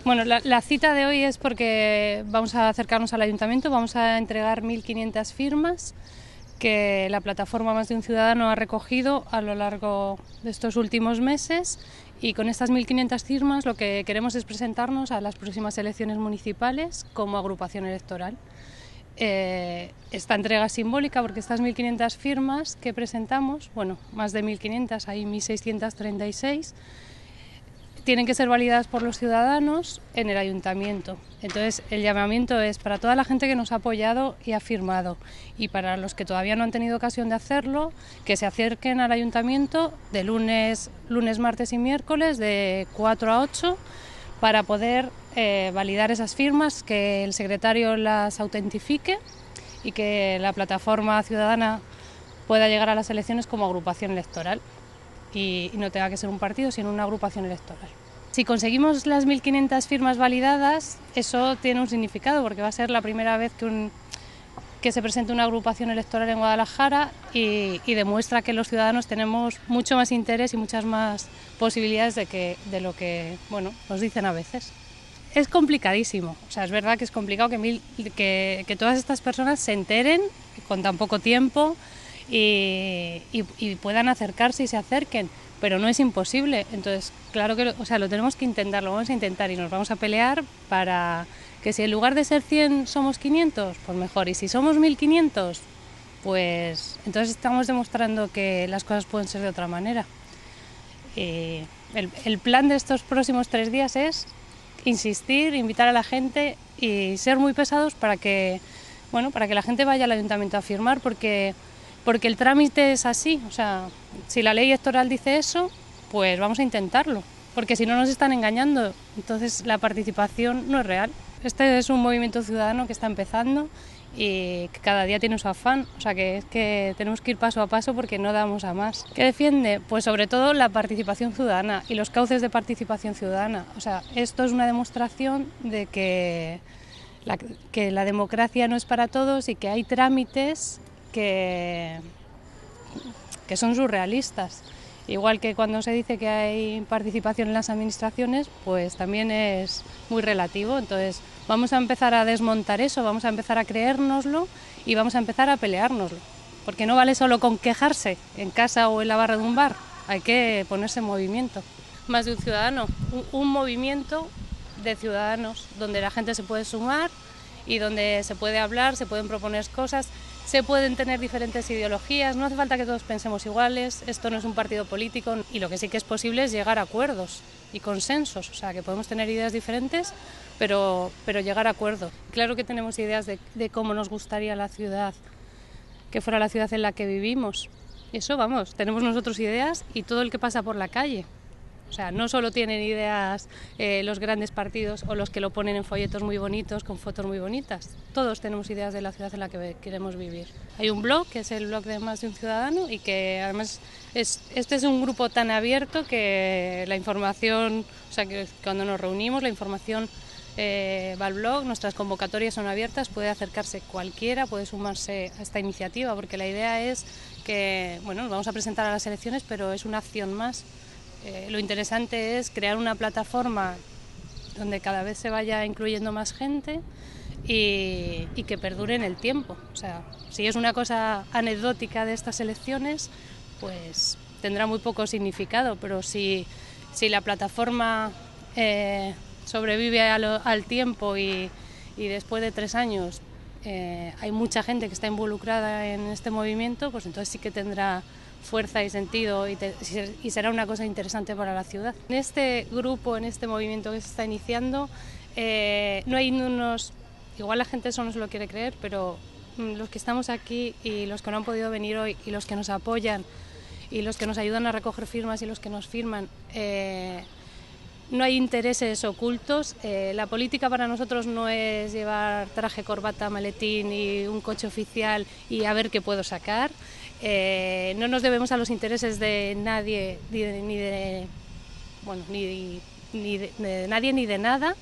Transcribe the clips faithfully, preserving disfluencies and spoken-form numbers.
Bueno, la, la cita de hoy es porque vamos a acercarnos al ayuntamiento, vamos a entregar mil quinientas firmas que la plataforma Más de un Ciudadano ha recogido a lo largo de estos últimos meses, y con estas mil quinientas firmas lo que queremos es presentarnos a las próximas elecciones municipales como agrupación electoral. Eh, esta entrega es simbólica porque estas mil quinientas firmas que presentamos, bueno, más de mil quinientas, hay mil seiscientas treinta y seis, tienen que ser validadas por los ciudadanos en el ayuntamiento. Entonces el llamamiento es para toda la gente que nos ha apoyado y ha firmado, y para los que todavía no han tenido ocasión de hacerlo, que se acerquen al ayuntamiento de lunes, lunes, martes y miércoles de cuatro a ocho para poder eh, validar esas firmas, que el secretario las autentifique y que la plataforma ciudadana pueda llegar a las elecciones como agrupación electoral. Y no tenga que ser un partido, sino una agrupación electoral. Si conseguimos las mil quinientas firmas validadas, eso tiene un significado, porque va a ser la primera vez que, un, que se presente una agrupación electoral en Guadalajara y, y demuestra que los ciudadanos tenemos mucho más interés y muchas más posibilidades de, que, de lo que bueno, nos dicen a veces. Es complicadísimo, o sea, es verdad que es complicado que, mil, que, que todas estas personas se enteren con tan poco tiempo, Y, y, y puedan acercarse y se acerquen, pero no es imposible. Entonces, claro que lo, o sea, lo tenemos que intentar, lo vamos a intentar y nos vamos a pelear para que si en lugar de ser cien somos quinientos, pues mejor, y si somos mil quinientos, pues entonces estamos demostrando que las cosas pueden ser de otra manera. Y el, el plan de estos próximos tres días es insistir, invitar a la gente y ser muy pesados para que, bueno, para que la gente vaya al ayuntamiento a firmar, porque Porque el trámite es así, o sea, si la ley electoral dice eso, pues vamos a intentarlo, porque si no nos están engañando, entonces la participación no es real. Este es un movimiento ciudadano que está empezando y que cada día tiene su afán, o sea que es que tenemos que ir paso a paso porque no damos a más. ¿Qué defiende? Pues sobre todo la participación ciudadana y los cauces de participación ciudadana. O sea, esto es una demostración de que la, que la democracia no es para todos y que hay trámites Que, que son surrealistas. Igual que cuando se dice que hay participación en las administraciones, pues también es muy relativo. Entonces vamos a empezar a desmontar eso, vamos a empezar a creérnoslo y vamos a empezar a peleárnoslo. Porque no vale solo con quejarse en casa o en la barra de un bar, hay que ponerse en movimiento. Más de un ciudadano, un, un movimiento de ciudadanos donde la gente se puede sumar y donde se puede hablar, se pueden proponer cosas, se pueden tener diferentes ideologías, no hace falta que todos pensemos iguales, esto no es un partido político, y lo que sí que es posible es llegar a acuerdos y consensos, o sea, que podemos tener ideas diferentes, pero, pero llegar a acuerdos. Claro que tenemos ideas de, de cómo nos gustaría la ciudad, que fuera la ciudad en la que vivimos. Eso, vamos, tenemos nosotros ideas y todo el que pasa por la calle. O sea, no solo tienen ideas eh, los grandes partidos o los que lo ponen en folletos muy bonitos, con fotos muy bonitas. Todos tenemos ideas de la ciudad en la que queremos vivir. Hay un blog, que es el blog de Más de un Ciudadano, y que además es, este es un grupo tan abierto que la información, o sea, que cuando nos reunimos, la información eh, va al blog, nuestras convocatorias son abiertas, puede acercarse cualquiera, puede sumarse a esta iniciativa, porque la idea es que, bueno, nos vamos a presentar a las elecciones, pero es una acción más. Eh, lo interesante es crear una plataforma donde cada vez se vaya incluyendo más gente y, y que perdure en el tiempo. O sea, si es una cosa anecdótica de estas elecciones, pues tendrá muy poco significado, pero si, si la plataforma eh, sobrevive a lo, al tiempo y, y después de tres años eh, hay mucha gente que está involucrada en este movimiento, pues entonces sí que tendrá fuerza y sentido y, te, y será una cosa interesante para la ciudad. En este grupo, en este movimiento que se está iniciando, eh, no hay unos, igual la gente eso no se lo quiere creer, pero los que estamos aquí y los que no han podido venir hoy y los que nos apoyan y los que nos ayudan a recoger firmas y los que nos firman, eh, no hay intereses ocultos. Eh, la política para nosotros no es llevar traje, corbata, maletín y un coche oficial y a ver qué puedo sacar. Eh, no nos debemos a los intereses de nadie, ni de, ni de, bueno, ni, ni de, de nadie ni de nada.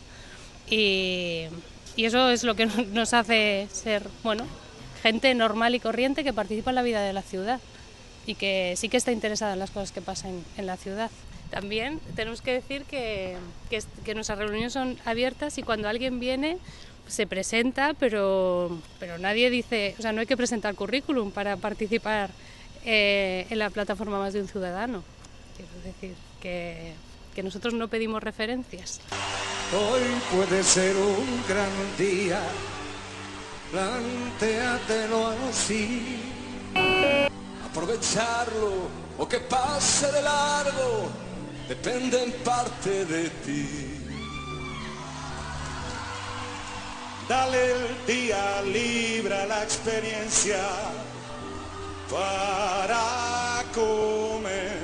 Y, y eso es lo que nos hace ser, bueno, gente normal y corriente que participa en la vida de la ciudad y que sí que está interesada en las cosas que pasan en la ciudad. También tenemos que decir que, que, que nuestras reuniones son abiertas y cuando alguien viene se presenta, pero, pero nadie dice, o sea, no hay que presentar currículum para participar eh, en la plataforma Más de un Ciudadano. Quiero decir que, que nosotros no pedimos referencias. Hoy puede ser un gran día, plantéatelo así. Aprovecharlo o que pase de largo depende en parte de ti. Dale el día, libra la experiencia para comer.